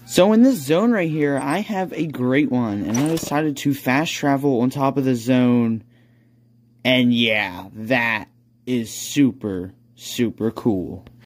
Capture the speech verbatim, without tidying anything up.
So in this zone right here, I have a great one, and I decided to fast travel on top of the zone, and yeah, that is super, super cool.